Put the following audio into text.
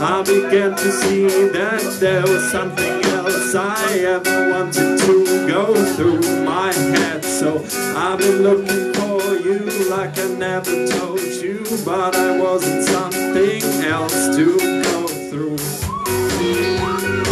I began to see that there was something else I ever wanted to go through my head. So I've been looking for you like I never told you, but I wasn't something else to go through.